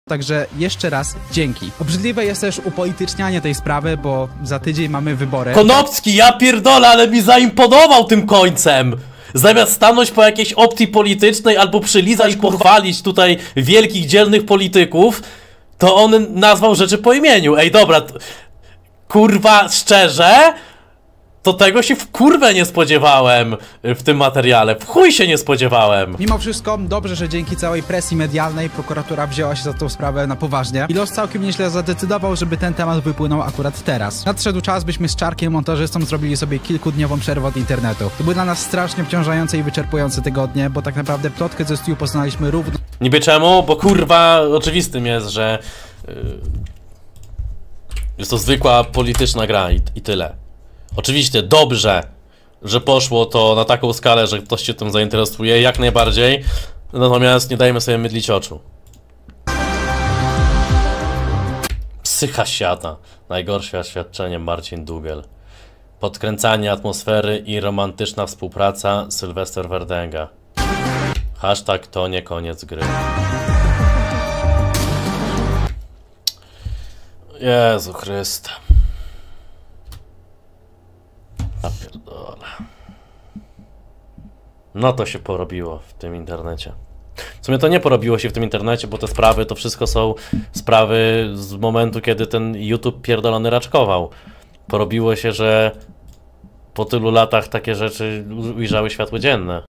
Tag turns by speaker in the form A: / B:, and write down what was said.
A: Także jeszcze raz dzięki. Obrzydliwe jest też upolitycznianie tej sprawy, bo za tydzień mamy wybory.
B: Konopski, ja pierdolę, ale mi zaimponował tym końcem! Zamiast stanąć po jakiejś opcji politycznej albo przylizać i pochwalić tutaj wielkich, dzielnych polityków, to on nazwał rzeczy po imieniu. Ej, dobra, kurwa, szczerze? To tego się w kurwę nie spodziewałem w tym materiale. W chuj się nie spodziewałem.
A: Mimo wszystko, dobrze, że dzięki całej presji medialnej prokuratura wzięła się za tą sprawę na poważnie i los całkiem nieźle zadecydował, żeby ten temat wypłynął akurat teraz. Nadszedł czas, byśmy z Czarkiem montażystą zrobili sobie kilkudniową przerwę od internetu. To były dla nas strasznie obciążające i wyczerpujące tygodnie, bo tak naprawdę plotkę ze Stu poznaliśmy równo...
B: Niby czemu? Bo kurwa oczywistym jest, że jest to zwykła polityczna gra i tyle. Oczywiście dobrze, że poszło to na taką skalę, że ktoś się tym zainteresuje, jak najbardziej. Natomiast nie dajmy sobie mydlić oczu. Psycha siada. Najgorsze oświadczenie Marcin Dugiel. Podkręcanie atmosfery i romantyczna współpraca Sylwester Wardęga. Hashtag to nie koniec gry. Jezu Chryste. A pierdole. No to się porobiło w tym internecie. W sumie to nie porobiło się w tym internecie, bo te sprawy to wszystko są sprawy z momentu, kiedy ten YouTube pierdolony raczkował. Porobiło się, że po tylu latach takie rzeczy ujrzały światło dzienne.